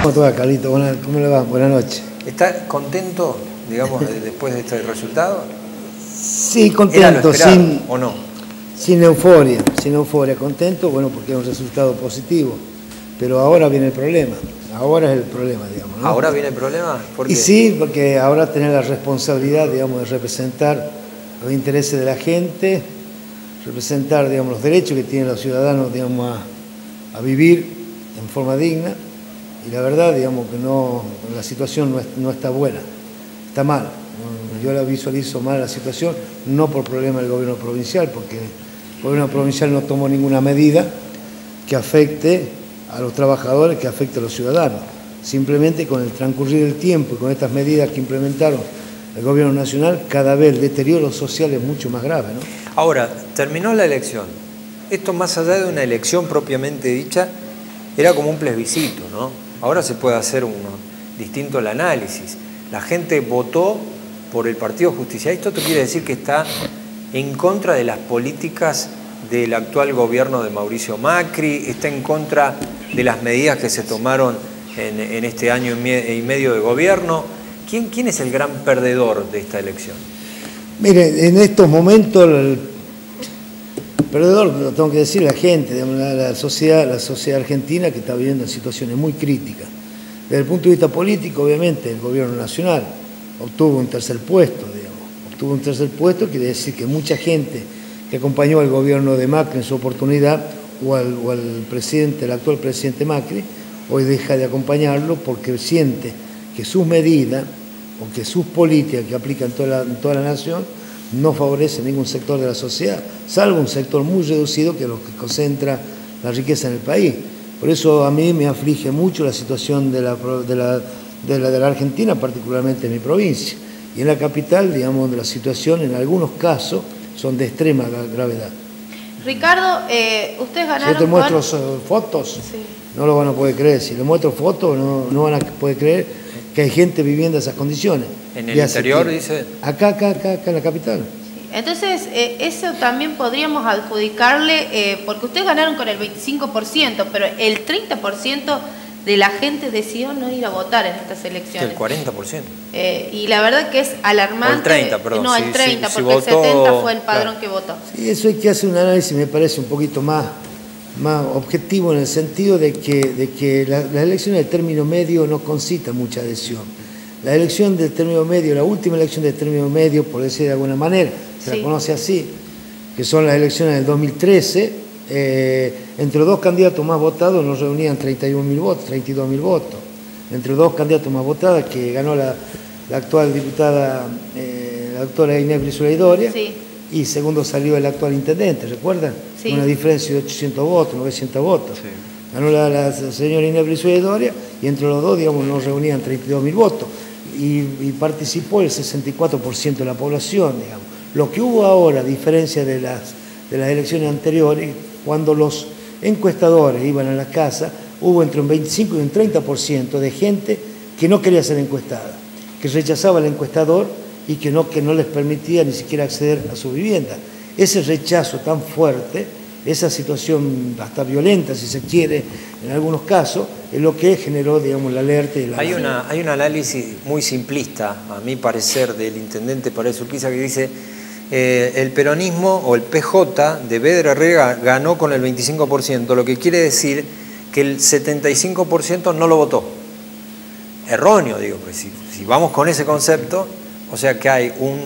¿Cómo te va, Carlito? ¿Cómo le va? Buenas noches. ¿Está contento, digamos, después de este resultado? Sí, contento. ¿Era lo esperado, o no? Sin euforia, contento, bueno, porque es un resultado positivo. Pero ahora viene el problema, ahora es el problema, digamos, ¿no? ¿Ahora viene el problema? ¿Por qué? Y sí, porque ahora tener la responsabilidad, digamos, de representar los intereses de la gente, representar, digamos, los derechos que tienen los ciudadanos, digamos, a vivir en forma digna. Y la verdad, digamos, que no, la situación no está buena, está mal. Yo la visualizo mal la situación, no por problema del gobierno provincial, porque el gobierno provincial no tomó ninguna medida que afecte a los trabajadores, que afecte a los ciudadanos. Simplemente con el transcurrir del tiempo y con estas medidas que implementaron el gobierno nacional, cada vez el deterioro social es mucho más grave, ¿no? Ahora, terminó la elección. Esto, más allá de una elección propiamente dicha, era como un plebiscito, ¿no? Ahora se puede hacer distinto el análisis. La gente votó por el Partido Justicialista. Esto quiere decir que está en contra de las políticas del actual gobierno de Mauricio Macri, está en contra de las medidas que se tomaron en este año y medio de gobierno. ¿Quién es el gran perdedor de esta elección? Mire, en estos momentos el perdedor, lo tengo que decir, la gente, la sociedad argentina, que está viviendo en situaciones muy críticas. Desde el punto de vista político, obviamente, el gobierno nacional obtuvo un tercer puesto, digamos. Obtuvo un tercer puesto, quiere decir que mucha gente que acompañó al gobierno de Macri en su oportunidad, o al presidente, el actual presidente Macri, hoy deja de acompañarlo porque siente que sus medidas o que sus políticas que aplican en toda la nación no favorece ningún sector de la sociedad, salvo un sector muy reducido que es lo que concentra la riqueza en el país. Por eso a mí me aflige mucho la situación de la Argentina, particularmente en mi provincia. Y en la capital, digamos, donde la situación en algunos casos son de extrema gravedad. Ricardo, ustedes ganaron... Si yo te muestro fotos, sí, no lo van a poder creer. Si le muestro fotos, no van a poder creer que hay gente viviendo esas condiciones. ¿En el interior, dice? Acá en la capital. Sí. Entonces, eso también podríamos adjudicarle, porque ustedes ganaron con el 25%, pero el 30% de la gente decidió no ir a votar en estas elecciones. El 40%. Y la verdad que es alarmante. O el 30%, perdón. No, el 30%, si porque votó, el 70% fue el padrón, claro, que votó. Sí, eso hay que hacer un análisis, me parece, un poquito más objetivo, en el sentido de que las elecciones de término medio no concitan mucha adhesión. La elección del término medio, la última elección del término medio, por decir de alguna manera, se la conoce así, que son las elecciones del 2013, entre los dos candidatos más votados nos reunían 31.000 votos, 32.000 votos. Entre los dos candidatos más votados, que ganó la actual diputada, la doctora Inés Brizuela Doria, sí, y segundo salió el actual intendente, ¿recuerdan? Sí. Una diferencia de 800 votos, 900 votos. Sí. Ganó la señora Inés Brizuela Doria, y entre los dos, digamos, nos reunían 32.000 votos. Y participó el 64% de la población, digamos. Lo que hubo ahora, a diferencia de las elecciones anteriores, cuando los encuestadores iban a la casa, hubo entre un 25 y un 30% de gente que no quería ser encuestada, que rechazaba al encuestador y que no les permitía ni siquiera acceder a su vivienda. Ese rechazo tan fuerte, esa situación hasta violenta, si se quiere, en algunos casos, es lo que generó, digamos, la alerta. Y hay un análisis muy simplista, a mi parecer, del intendente Paredes Urquiza, que dice el peronismo o el PJ de Vedra Herrera ganó con el 25%, lo que quiere decir que el 75% no lo votó. Erróneo, digo, pues si vamos con ese concepto, o sea que hay un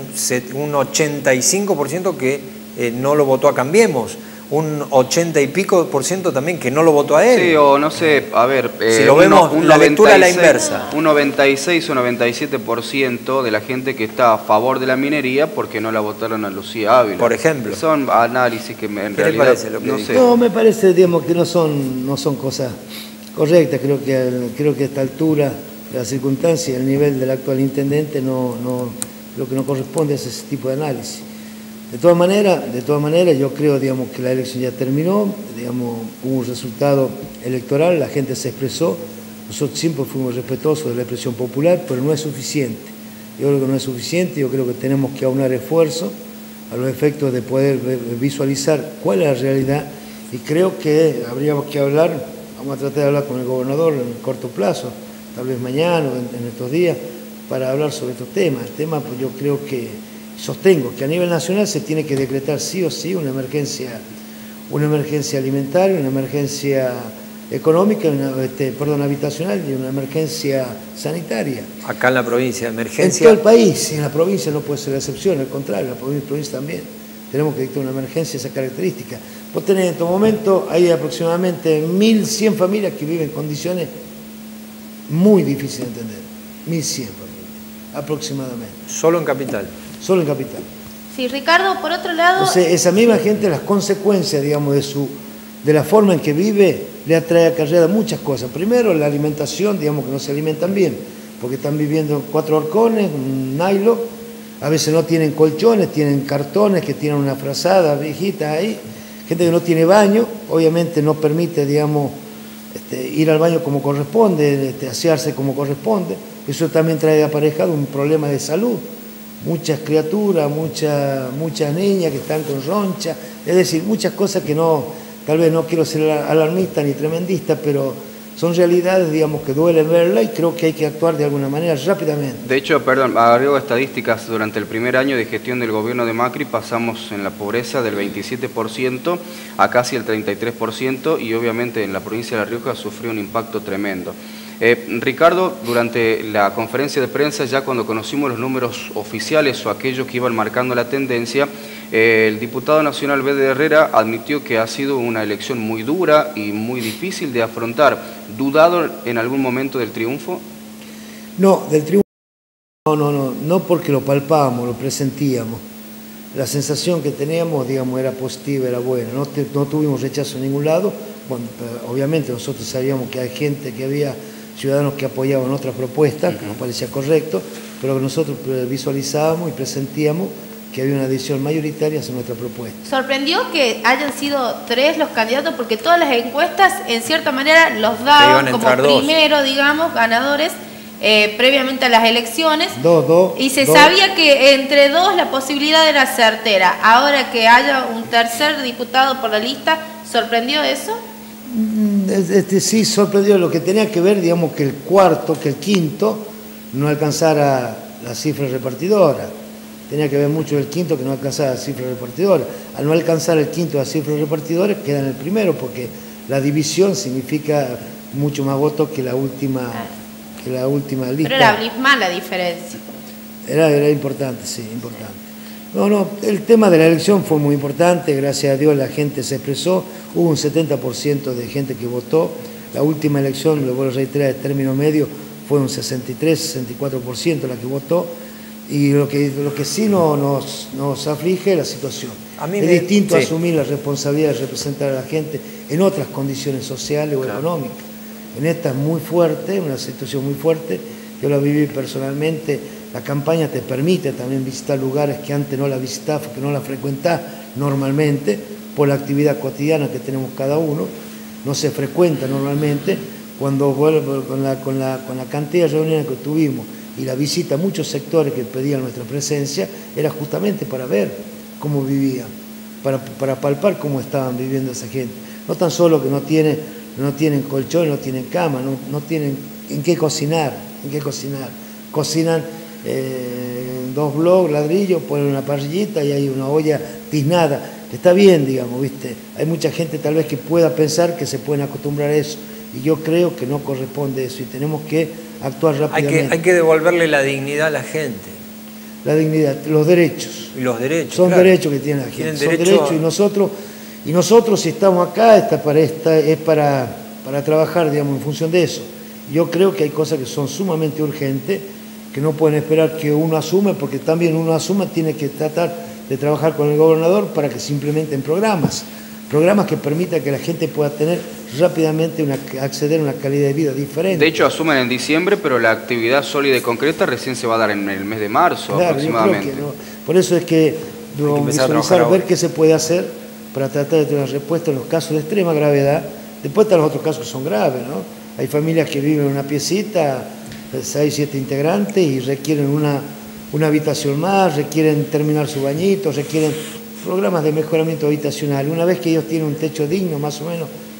85% que no lo votó a Cambiemos, un 80 y pico % también que no lo votó a él. Sí, o no sé, a ver, si lo vemos, la lectura a la inversa. Un 96 o 97% de la gente que está a favor de la minería porque no la votaron a Lucía Ávila. Por ejemplo. Son análisis que en realidad parece lo que no sé. No, me parece, digamos, que no son cosas correctas. Creo que a esta altura, de las circunstancias, el nivel del actual intendente lo que no corresponde es ese tipo de análisis. De todas maneras, yo creo, digamos, que la elección ya terminó, digamos, hubo un resultado electoral, la gente se expresó, nosotros siempre fuimos respetuosos de la expresión popular, pero no es suficiente. Yo creo que no es suficiente, yo creo que tenemos que aunar esfuerzos a los efectos de poder visualizar cuál es la realidad, y creo que habríamos que hablar Vamos a tratar de hablar con el gobernador en corto plazo, tal vez mañana o en estos días, para hablar sobre estos temas. El tema, pues yo creo que, sostengo que a nivel nacional se tiene que decretar sí o sí una emergencia alimentaria, una emergencia económica, habitacional y una emergencia sanitaria. Acá en la provincia, emergencia. En todo el país, en la provincia no puede ser la excepción, al contrario, en la provincia también. Tenemos que dictar una emergencia de esa característica. Vos tenés en estos momentos, hay aproximadamente 1.100 familias que viven en condiciones muy difíciles de entender. 1.100 familias, aproximadamente. Solo en capital. Solo en capital. Sí, Ricardo, por otro lado... Entonces, esa misma gente, las consecuencias, digamos, de la forma en que vive, le atrae acarreada muchas cosas. Primero, la alimentación, digamos que no se alimentan bien, porque están viviendo en 4 horcones, un nylon, a veces no tienen colchones, tienen cartones que tienen una frazada viejita ahí, gente que no tiene baño, obviamente no permite, digamos, ir al baño como corresponde, asearse como corresponde. Eso también trae aparejado un problema de salud. Muchas criaturas, muchas niñas que están con roncha, es decir, muchas cosas que no, tal vez no quiero ser alarmista ni tremendista, pero son realidades, digamos, que duelen verla y creo que hay que actuar de alguna manera rápidamente. De hecho, perdón, agrego estadísticas, durante el primer año de gestión del gobierno de Macri pasamos en la pobreza del 27% a casi el 33% y obviamente en la provincia de La Rioja sufrió un impacto tremendo. Ricardo, durante la conferencia de prensa, ya cuando conocimos los números oficiales o aquellos que iban marcando la tendencia, el diputado nacional B. de Herrera admitió que ha sido una elección muy dura y muy difícil de afrontar. ¿Dudado en algún momento del triunfo? No, del triunfo no porque lo palpábamos, lo presentíamos. La sensación que teníamos, digamos, era positiva, era buena. No tuvimos rechazo en ningún lado. Bueno, obviamente nosotros sabíamos que hay gente, que había ciudadanos que apoyaban otras propuestas, que nos parecía correcto, pero que nosotros visualizábamos y presentíamos que había una adhesión mayoritaria hacia nuestra propuesta. ¿Sorprendió que hayan sido 3 los candidatos? Porque todas las encuestas, en cierta manera, los daban como primero, digamos, ganadores, previamente a las elecciones. Y se sabía que entre 2 la posibilidad era certera. Ahora que haya un tercer diputado por la lista, ¿sorprendió eso? Sí, sorprendió. Lo que tenía que ver, digamos, que el quinto no alcanzara la cifra repartidora. Tenía que ver mucho el quinto que no alcanzara la cifra repartidora. Al no alcanzar el quinto la cifra repartidora, queda en el primero, porque la división significa mucho más votos que la última lista. Pero era abismal la diferencia. Era importante, sí, importante. No, el tema de la elección fue muy importante, gracias a Dios la gente se expresó, hubo un 70% de gente que votó, la última elección, lo vuelvo a reiterar, de término medio, fue un 63-64% la que votó, y lo que sí nos aflige es la situación. Es distinto asumir la responsabilidad de representar a la gente en otras condiciones sociales o económicas. En esta es muy fuerte, una situación muy fuerte, yo la viví personalmente. La campaña te permite también visitar lugares que antes no la visitabas, que no la frecuentás normalmente, por la actividad cotidiana que tenemos cada uno, no se frecuenta normalmente. Cuando vuelvo con la cantidad de reuniones que tuvimos y la visita a muchos sectores que pedían nuestra presencia, era justamente para ver cómo vivían, para palpar cómo estaban viviendo esa gente. No tan solo que no tienen colchón, no tienen cama, no tienen en qué cocinar. Cocinan 2 bloques, ladrillos, ponen una parrillita y hay una olla tiznada, que está bien, digamos, ¿viste? Hay mucha gente tal vez que pueda pensar que se pueden acostumbrar a eso, y yo creo que no corresponde eso, y tenemos que actuar rápidamente. Hay que devolverle la dignidad a la gente. La dignidad, los derechos. Y los derechos, son derechos que tiene la gente, son derechos, y nosotros si estamos acá, es para trabajar, digamos, en función de eso. Yo creo que hay cosas que son sumamente urgentes, que no pueden esperar que uno asume, porque también uno asuma, tiene que tratar de trabajar con el gobernador para que se implementen programas que permitan que la gente pueda tener rápidamente acceder a una calidad de vida diferente. De hecho, asumen en diciembre, pero la actividad sólida y concreta recién se va a dar en el mes de marzo, claro, aproximadamente. Por eso es que vamos a visualizar, ver qué se puede hacer para tratar de tener una respuesta en los casos de extrema gravedad. Después están los otros casos que son graves, ¿no? Hay familias que viven en una piecita, 6, 7 integrantes, y requieren una habitación más, requieren terminar su bañito, requieren programas de mejoramiento habitacional. Una vez que ellos tienen un techo digno, más o menos,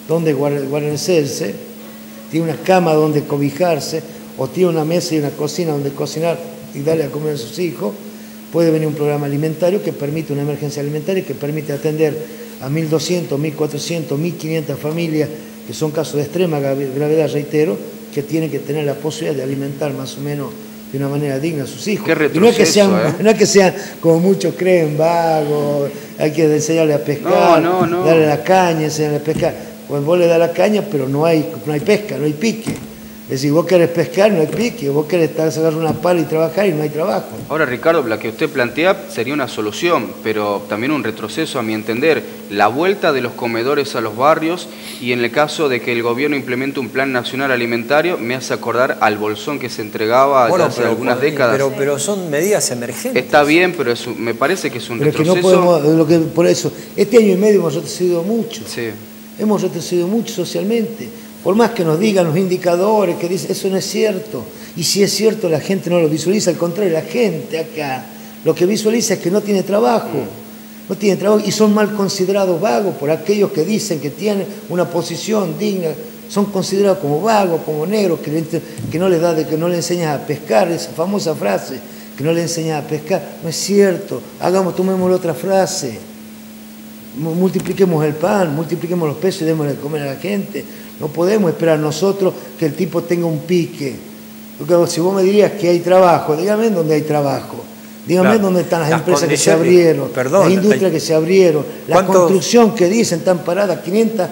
donde guarecerse, tiene una cama donde cobijarse, o tiene una mesa y una cocina donde cocinar y darle a comer a sus hijos, puede venir un programa alimentario que permite una emergencia alimentaria, que permite atender a 1.200, 1.400, 1.500 familias, que son casos de extrema gravedad, reitero, que tienen que tener la posibilidad de alimentar más o menos de una manera digna a sus hijos. Y no es que sean, como muchos creen, vagos, hay que enseñarle a pescar, darle la caña, enseñarle a pescar. Pues vos le das la caña, pero no hay pesca, no hay pique. Es decir, vos querés pescar, no hay pique, vos querés sacar una pala y trabajar y no hay trabajo. Ahora, Ricardo, la que usted plantea sería una solución, pero también un retroceso, a mi entender, la vuelta de los comedores a los barrios, y en el caso de que el gobierno implemente un plan nacional alimentario, me hace acordar al bolsón que se entregaba hace algunas décadas. Pero son medidas emergentes. Está bien, pero me parece que es un retroceso. Que no podemos, por eso, este año y medio hemos retrocedido mucho. Sí. Hemos retrocedido mucho socialmente. Por más que nos digan los indicadores, que dicen, eso no es cierto. Y si es cierto, la gente no lo visualiza. Al contrario, la gente acá lo que visualiza es que no tiene trabajo. No tiene trabajo y son mal considerados vagos por aquellos que dicen que tienen una posición digna. Son considerados como vagos, como negros, que no les da, que no le enseñas a pescar, esa famosa frase, que no le enseñas a pescar. No es cierto. Tomemos la otra frase. Multipliquemos el pan, multipliquemos los pesos y démosle de comer a la gente. No podemos esperar nosotros que el tipo tenga un pique. Porque si vos me dirías que hay trabajo, dígame dónde hay trabajo. Dígame dónde están las empresas que se abrieron, las industrias que se abrieron, la construcción que dicen están paradas, 500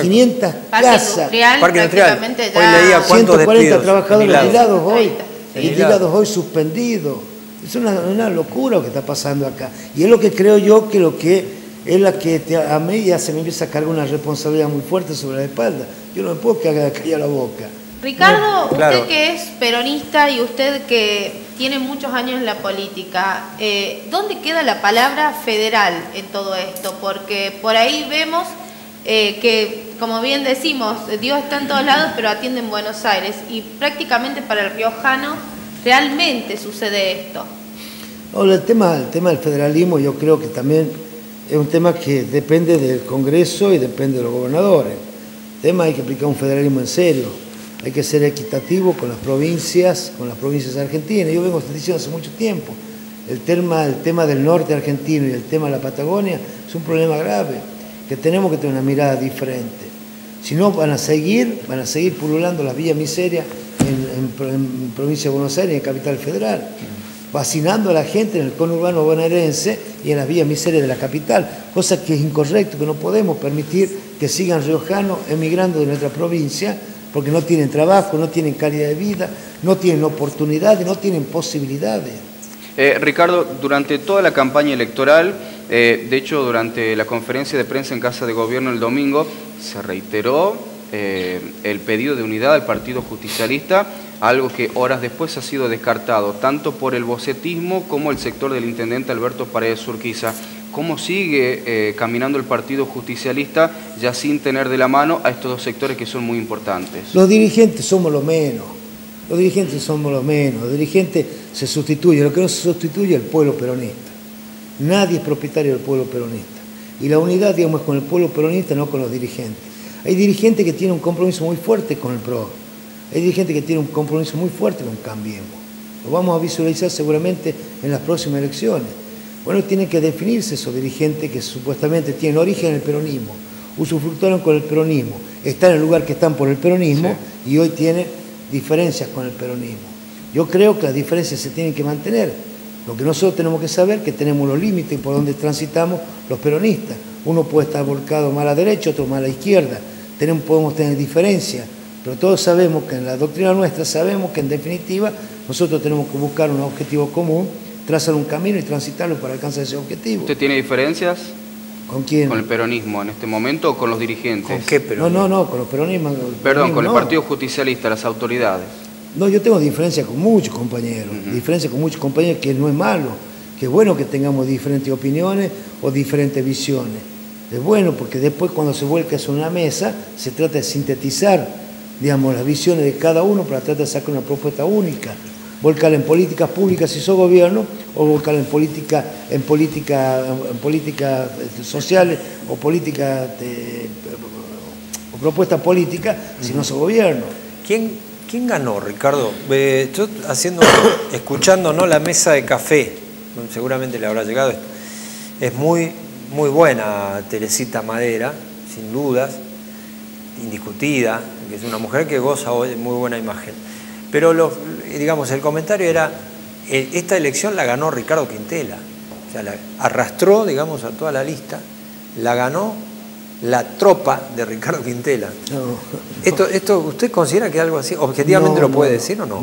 casas. Parque industrial. Hoy leía 140 trabajadores liquidados hoy suspendidos. Es una locura lo que está pasando acá. Y es lo que creo yo que es la que a mí ya se me empieza a cargar una responsabilidad muy fuerte sobre la espalda. Yo no me puedo callar la boca. Ricardo, usted que es peronista y usted que tiene muchos años en la política, ¿dónde queda la palabra federal en todo esto? Porque por ahí vemos que, como bien decimos, Dios está en todos lados, pero atiende en Buenos Aires. Y prácticamente para el riojano realmente sucede esto. No, el tema del federalismo yo creo que también es un tema que depende del Congreso y depende de los gobernadores. El tema hay que aplicar un federalismo en serio. Hay que ser equitativo con las provincias argentinas. Yo vengo diciendo hace mucho tiempo. El tema del norte argentino y el tema de la Patagonia es un problema grave, que tenemos que tener una mirada diferente. Si no, van a seguir pululando las villas miserias en provincia de Buenos Aires y en Capital Federal, vacinando a la gente en el conurbano bonaerense y en las vías miserias de la capital, cosa que es incorrecto, que no podemos permitir que sigan riojanos emigrando de nuestra provincia porque no tienen trabajo, no tienen calidad de vida, no tienen oportunidades, no tienen posibilidades. Ricardo, durante toda la campaña electoral, de hecho durante la conferencia de prensa en Casa de Gobierno el domingo, se reiteró el pedido de unidad del Partido Justicialista, algo que horas después ha sido descartado, tanto por el bocetismo como el sector del intendente Alberto Paredes Urquiza. ¿Cómo sigue caminando el Partido Justicialista ya sin tener de la mano a estos dos sectores que son muy importantes? Los dirigentes somos lo menos. Los dirigentes somos lo menos. Los dirigentes se sustituyen. Lo que no se sustituye es el pueblo peronista. Nadie es propietario del pueblo peronista. Y la unidad, digamos, es con el pueblo peronista, no con los dirigentes. Hay dirigentes que tienen un compromiso muy fuerte con el PRO. Hay dirigentes que tienen un compromiso muy fuerte con Cambiemos. Lo vamos a visualizar seguramente en las próximas elecciones. Bueno, tienen que definirse esos dirigentes que supuestamente tienen origen en el peronismo, usufructuaron con el peronismo, están en el lugar que están por el peronismo, sí, y hoy tienen diferencias con el peronismo. Yo creo que las diferencias se tienen que mantener. Lo que nosotros tenemos que saber es que tenemos los límites por donde transitamos los peronistas. Uno puede estar volcado más a la derecha, otro más a la izquierda. Podemos tener diferencias, pero todos sabemos que en la doctrina nuestra sabemos que en definitiva nosotros tenemos que buscar un objetivo común, trazar un camino y transitarlo para alcanzar ese objetivo. ¿Usted tiene diferencias? ¿Con quién? ¿Con el peronismo en este momento o con los dirigentes? ¿Con qué peronismo? No, con los peronismos. Perdón, con el Partido Justicialista, las autoridades. No, yo tengo diferencias con muchos compañeros, diferencias con muchos compañeros, que no es malo, que es bueno que tengamos diferentes opiniones o diferentes visiones. Es bueno porque después cuando se vuelca sobre una mesa se trata de sintetizar, digamos, las visiones de cada uno para tratar de sacar una propuesta única. Volcar en políticas públicas si sos gobierno, o volcar en políticas sociales o políticas propuesta política, sino su gobierno. ¿Quién ganó, Ricardo? Yo escuchando, ¿no?, la mesa de café, seguramente le habrá llegado esto. Es muy buena Teresita Madera, sin dudas, indiscutida, que es una mujer que goza hoy de muy buena imagen. Pero digamos, el comentario era, esta elección la ganó Ricardo Quintela. O sea, la arrastró, digamos, a toda la lista, la ganó la tropa de Ricardo Quintela. No. ¿Esto usted considera que es algo así? ¿Objetivamente lo puede decir o no?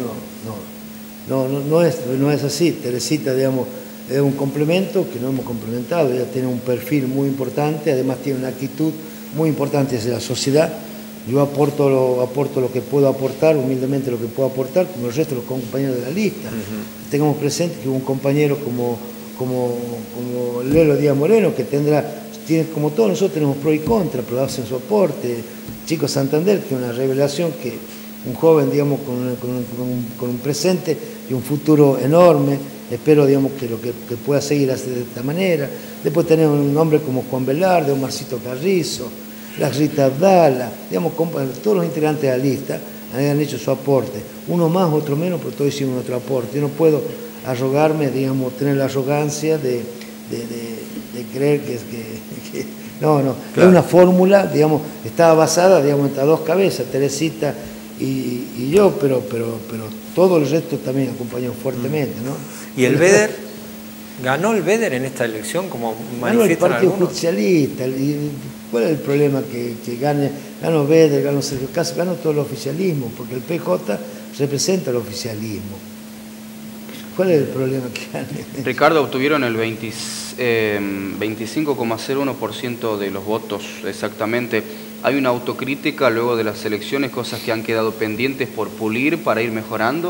No es así. Teresita, digamos, es un complemento que no hemos complementado. Ella tiene un perfil muy importante, además tiene una actitud muy importante hacia la sociedad. Yo aporto lo que puedo aportar, humildemente lo que puedo aportar, como el resto de los compañeros de la lista. Tengamos presente que un compañero como Lelo Díaz Moreno, que tiene, como todos nosotros tenemos pro y contra, pero hacen su aporte. Chico Santander, que es una revelación, que un joven, digamos, con un presente y un futuro enorme. Espero, digamos, que pueda seguir así de esta manera. Después tenemos un hombre como Juan Velarde, Omarcito Carrizo, la Rita Abdala, digamos, todos los integrantes de la lista han hecho su aporte. Uno más, otro menos, pero todos hicimos nuestro aporte. Yo no puedo arrogarme, digamos, tener la arrogancia de creer que no, claro. Es una fórmula, digamos, estaba basada, digamos, entre dos cabezas, Teresita y yo, pero todo el resto también acompañó fuertemente, ¿no? ¿Y el Beder? ¿Ganó el Beder en esta elección, como manifiestan algunos? Ganó el Partido Justicialista. ¿Cuál es el problema? Que ganó Beder, ganó Sergio Casas, ganó todo el oficialismo, porque el PJ representa el oficialismo. ¿Cuál es el problema que gane? Ricardo, obtuvieron el 25,01% de los votos exactamente. ¿Hay una autocrítica luego de las elecciones, cosas que han quedado pendientes por pulir para ir mejorando?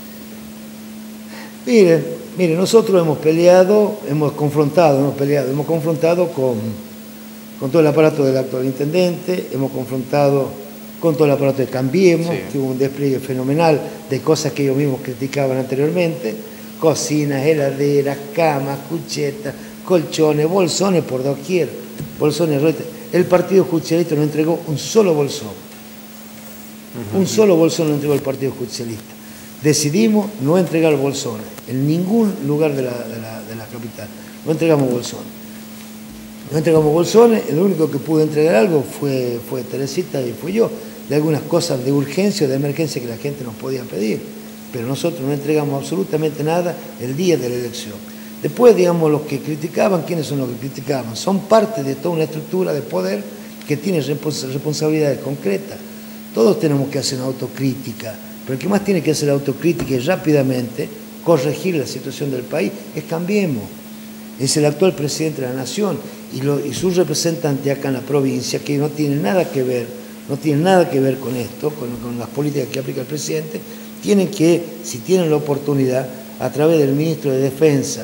Miren, nosotros hemos confrontado con todo el aparato del actual intendente, hemos confrontado con todo el aparato de Cambiemos, sí, que hubo un despliegue fenomenal de cosas que ellos mismos criticaban anteriormente, cocinas, heladeras, camas, cuchetas, colchones, bolsones por doquier, bolsones. El Partido Justicialista no entregó un solo bolsón. Un solo bolsón no entregó el Partido Justicialista. Decidimos no entregar bolsones en ningún lugar de la capital. No entregamos bolsones. No entregamos bolsones, el único que pudo entregar algo fue Teresita y fui yo, de algunas cosas de urgencia o de emergencia que la gente nos podía pedir. Pero nosotros no entregamos absolutamente nada el día de la elección. Después, digamos, los que criticaban, ¿quiénes son los que criticaban? Son parte de toda una estructura de poder que tiene responsabilidades concretas. Todos tenemos que hacer una autocrítica, pero el que más tiene que hacer autocrítica y rápidamente corregir la situación del país es Cambiemos. Es el actual presidente de la Nación y su representante acá en la provincia, que no tiene nada que ver con esto, con las políticas que aplica el presidente. Tienen que, si tienen la oportunidad, a través del ministro de Defensa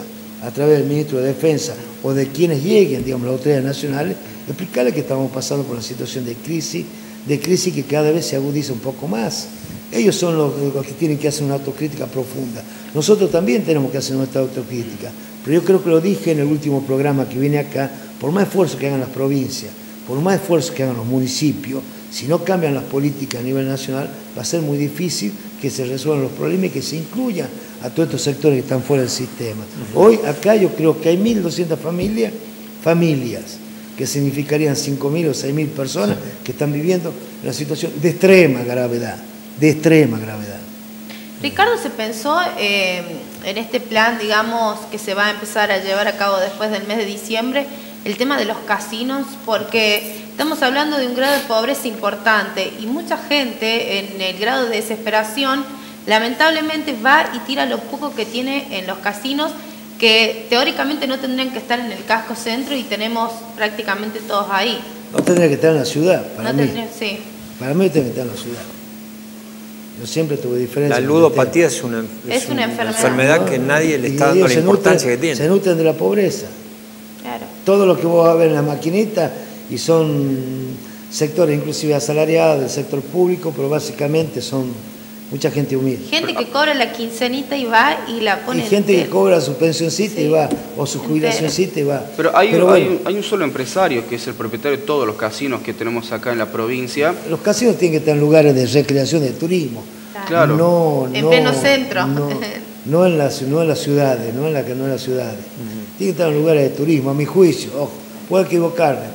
o de quienes lleguen, digamos, las autoridades nacionales, explicarles que estamos pasando por una situación de crisis que cada vez se agudiza un poco más. Ellos son los que tienen que hacer una autocrítica profunda. Nosotros también tenemos que hacer nuestra autocrítica, pero yo creo que lo dije en el último programa que vine acá, por más esfuerzo que hagan las provincias, por más esfuerzo que hagan los municipios, si no cambian las políticas a nivel nacional, va a ser muy difícil que se resuelvan los problemas y que se incluyan a todos estos sectores que están fuera del sistema. Hoy acá yo creo que hay 1.200 familias, que significarían 5.000 o 6.000 personas que están viviendo en una situación de extrema gravedad. Ricardo, ¿se pensó en este plan, digamos, que se va a empezar a llevar a cabo después del mes de diciembre, el tema de los casinos? Porque estamos hablando de un grado de pobreza importante y mucha gente en el grado de desesperación lamentablemente va y tira lo poco que tiene en los casinos, que teóricamente no tendrían que estar en el casco centro y tenemos prácticamente todos ahí. No tendría que estar en la ciudad, para mí. Sí. Para mí tendría que estar en la ciudad. Yo siempre tuve diferencia. La ludopatía es una enfermedad que nadie le está dando la importancia que tiene. Se nutren de la pobreza. Claro. Todo lo que vos vas a ver en la maquinita, y son sectores inclusive asalariados del sector público, pero básicamente son mucha gente humilde. Gente que cobra la quincenita y va y la pone. Y gente que cobra su pensioncita y va, o su jubilacioncita y va. Pero hay un solo empresario que es el propietario de todos los casinos que tenemos acá en la provincia. Los casinos tienen que estar en lugares de recreación, de turismo. Claro. En pleno centro. No en las ciudades, no en las ciudades. Tienen que estar en lugares de turismo, a mi juicio. Ojo, puedo equivocarme.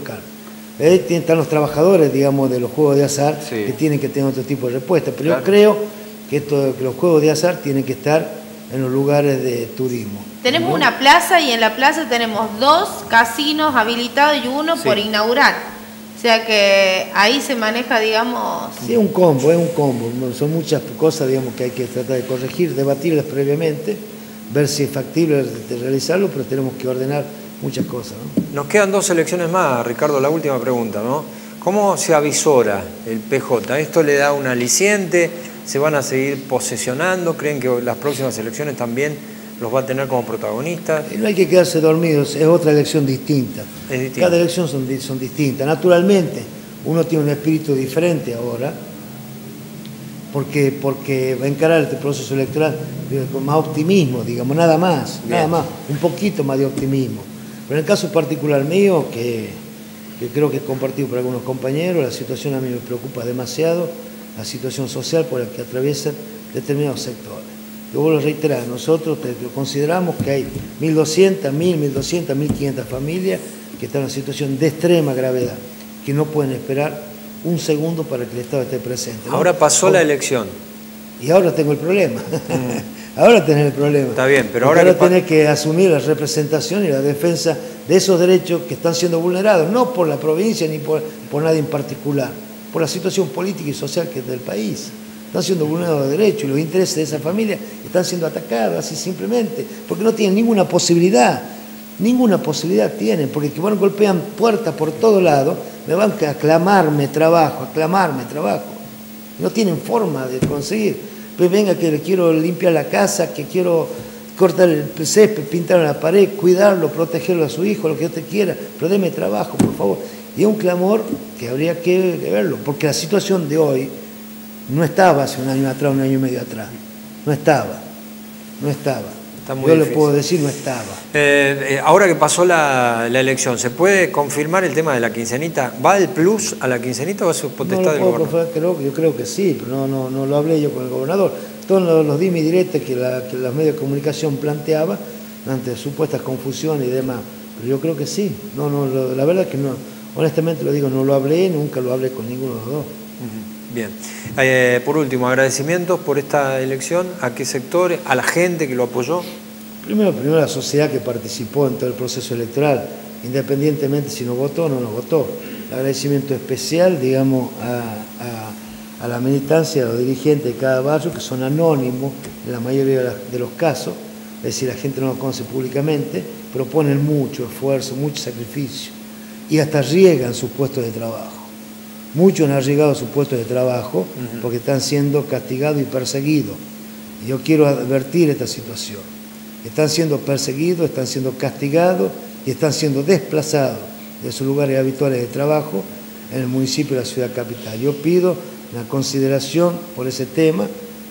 Están los trabajadores, digamos, de los juegos de azar, que tienen que tener otro tipo de respuesta. Pero yo creo que los juegos de azar tienen que estar en los lugares de turismo. Tenemos una plaza y en la plaza tenemos 2 casinos habilitados y uno por inaugurar. O sea que ahí se maneja, digamos... Sí, es un combo. Son muchas cosas, digamos, que hay que tratar de corregir, debatirlas previamente, ver si es factible realizarlo, pero tenemos que ordenar muchas cosas, ¿no? Nos quedan 2 elecciones más, Ricardo, la última pregunta, ¿no? ¿Cómo se avisora el PJ? ¿Esto le da un aliciente? ¿Se van a seguir posesionando? ¿Creen que las próximas elecciones también los va a tener como protagonistas? No hay que quedarse dormidos, es otra elección distinta. Cada elección son distintas. Naturalmente, uno tiene un espíritu diferente ahora, porque va a encarar este proceso electoral con más optimismo, digamos, nada más, un poquito más de optimismo. Pero en el caso particular mío, que creo que es compartido por algunos compañeros, la situación a mí me preocupa demasiado, la situación social por la que atraviesan determinados sectores. Yo vuelvo a reiterar, nosotros consideramos que hay 1.200, 1.500 familias que están en una situación de extrema gravedad, que no pueden esperar un segundo para que el Estado esté presente, ¿no? Ahora pasó la elección. Y ahora tengo el problema. Ahora tenés el problema. Está bien, pero ahora tenés que asumir la representación y la defensa de esos derechos que están siendo vulnerados, no por la provincia ni por nadie en particular, por la situación política y social que es del país. Están siendo vulnerados los derechos y los intereses de esa familia están siendo atacados así simplemente, porque no tienen ninguna posibilidad tienen, porque que van golpean puertas por todos lados, me van a aclamarme trabajo, no tienen forma de conseguir. Pues venga que le quiero limpiar la casa, que quiero cortar el césped, pintar la pared, cuidarlo, protegerlo a su hijo, lo que usted quiera, pero deme trabajo, por favor. Y es un clamor que habría que verlo, porque la situación de hoy no estaba hace un año atrás, un año y medio atrás. No estaba. Yo le puedo decir, no estaba. Ahora que pasó la elección, ¿se puede confirmar el tema de la quincenita? ¿Va el plus a la quincenita o va a ser potestad del gobernador? Yo creo que sí, pero no lo hablé yo con el gobernador. Todos los dimes y diretes que los medios de comunicación planteaban ante supuestas confusiones y demás. Pero yo creo que sí. La verdad es que no, honestamente lo digo, no lo hablé, nunca lo hablé con ninguno de los dos. Bien. Por último, agradecimientos por esta elección. ¿A qué sectores? ¿A la gente que lo apoyó? Primero a la sociedad que participó en todo el proceso electoral, independientemente si nos votó o no nos votó. El agradecimiento especial, digamos, a la militancia, a los dirigentes de cada barrio, que son anónimos en la mayoría de los casos, es decir, la gente no los conoce públicamente, pero ponen mucho esfuerzo, mucho sacrificio, y hasta arriesgan sus puestos de trabajo. Muchos han arriesgado sus puestos de trabajo porque están siendo castigados y perseguidos. Y yo quiero advertir esta situación. Están siendo perseguidos, están siendo castigados y están siendo desplazados de sus lugares habituales de trabajo en el municipio de la ciudad capital. Yo pido una consideración por ese tema,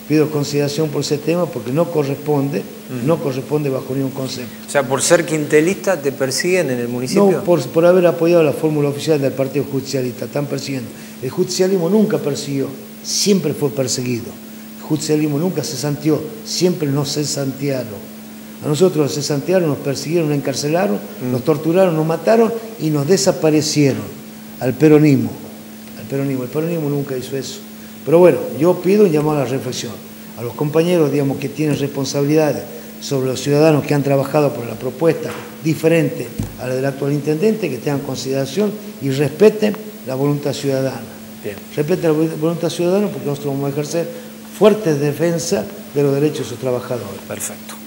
porque no corresponde bajo ningún concepto. O sea, por ser quintelista te persiguen en el municipio. No, por haber apoyado la fórmula oficial del Partido Justicialista, están persiguiendo. El justicialismo nunca persiguió, siempre fue perseguido. El justicialismo nunca se santió, siempre nos cesantearon. A nosotros nos cesantearon, nos persiguieron, nos encarcelaron, nos torturaron, nos mataron y nos desaparecieron. Al peronismo. El peronismo nunca hizo eso. Pero bueno, yo pido un llamado a la reflexión a los compañeros, digamos, que tienen responsabilidades sobre los ciudadanos que han trabajado por la propuesta diferente a la del actual intendente, que tengan consideración y respeten la voluntad ciudadana. Bien. Respeten la voluntad ciudadana porque nosotros vamos a ejercer fuerte defensa de los derechos de sus trabajadores. Perfecto.